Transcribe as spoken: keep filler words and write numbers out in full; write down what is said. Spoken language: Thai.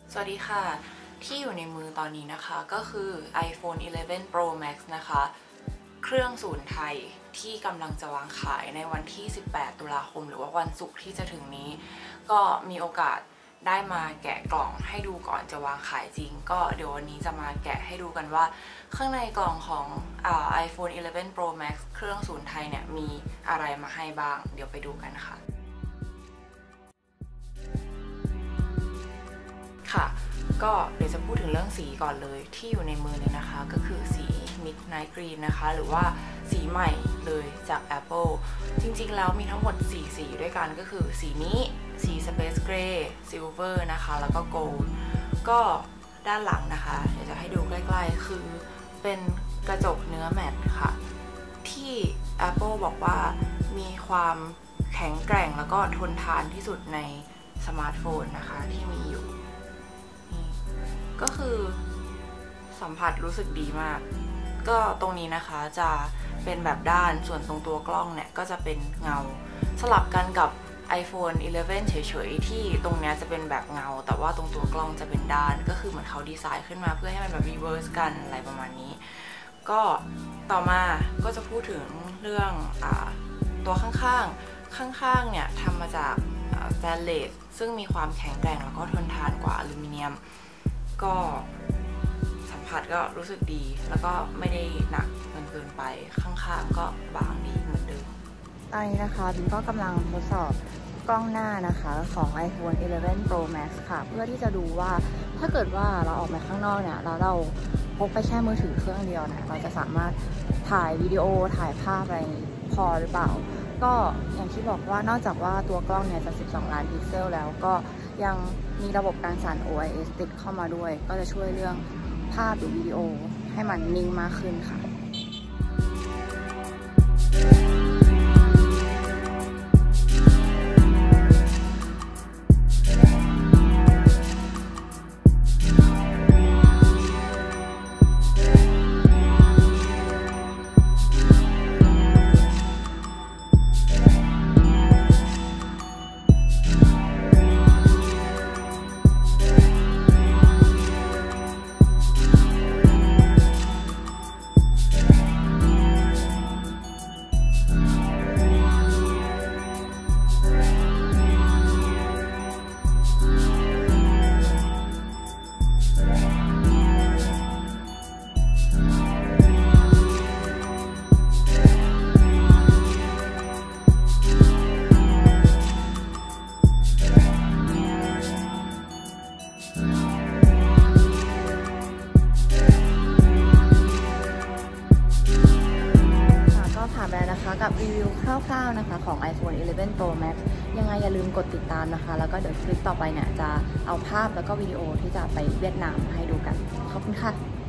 สวัสดีค่ะที่อยู่ในมือตอนนี้นะคะก็คือ iPhone สิบเอ็ด Pro Max นะคะเครื่องศูนย์ไทยที่กำลังจะวางขายในวันที่สิบแปดตุลาคมหรือว่าวันศุกร์ที่จะถึงนี้ก็มีโอกาสได้มาแกะกล่องให้ดูก่อนจะวางขายจริงก็เดี๋ยววันนี้จะมาแกะให้ดูกันว่าข้างในกล่องของอ่า iPhone สิบเอ็ด Pro Max เครื่องศูนย์ไทยเนี่ยมีอะไรมาให้บ้างเดี๋ยวไปดูกันค่ะค่ะก็เดี๋ยวจะพูดถึงเรื่องสีก่อนเลยที่อยู่ในมือเนี่ยนะคะก็คือสี Midnight Green นะคะหรือว่าสีใหม่เลยจาก Apple จริงๆแล้วมีทั้งหมดสี่สีด้วยกันก็คือสีนี้สี Space Gray Silver นะคะแล้วก็ Gold ก็ด้านหลังนะคะเดี๋ยวจะให้ดูใกล้ๆคือเป็นกระจกเนื้อแมตต์ค่ะที่ Apple บอกว่ามีความแข็งแกร่งแล้วก็ทนทานที่สุดในสมาร์ทโฟนนะคะที่มีอยู่ก็คือสัมผัสรู้สึกดีมากก็ตรงนี้นะคะจะเป็นแบบด้านส่วนตรงตัวกล้องเนี่ยก็จะเป็นเงาสลับกันกับ iPhone สิบเอ็ด เฉยๆที่ตรงนี้จะเป็นแบบเงาแต่ว่าตรงตัวกล้องจะเป็นด้านก็คือเหมือนเขาดีไซน์ขึ้นมาเพื่อให้มันแบบรีเวิร์สกันอะไรประมาณนี้ก็ต่อมาก็จะพูดถึงเรื่องอ่าตัวข้างๆข้างๆเนี่ยทำมาจากสแตนเลสซึ่งมีความแข็งแกร่งแล้วก็ทนทานกว่าอลูมิเนียมก็สัมผัสก็รู้สึกดีแล้วก็ไม่ได้หนักเกินเกินไปข้างๆก็บางดีเหมือนเดิมตอนนี้นะคะบิมก็กำลังทดสอบกล้องหน้านะคะของ iPhone สิบเอ็ด Pro Max ค่ะเพื่อที่จะดูว่าถ้าเกิดว่าเราออกมาข้างนอกเนี่ยแล้วเราพกไปแค่มือถือเครื่องเดียวเนี่ยเราจะสามารถถ่ายวิดีโอถ่ายภาพอะไรพอหรือเปล่าก็อย่างที่บอกว่านอกจากว่าตัวกล้องเนี่ยจะสิบสองล้านพิกเซลแล้วก็ยังมีระบบการสั่น โอ ไอ เอส ติดเข้ามาด้วยก็จะช่วยเรื่องภาพหรือวิดีโอให้มันนิ่งมากขึ้นค่ะกับรีวิวคร่าวๆนะคะของ iPhone สิบเอ็ด Pro Max ยังไงอย่าลืมกดติดตามนะคะแล้วก็เดี๋ยวคลิปต่อไปเนี่ยจะเอาภาพแล้วก็วิดีโอที่จะไปเวียดนามให้ดูกันขอบคุณค่ะ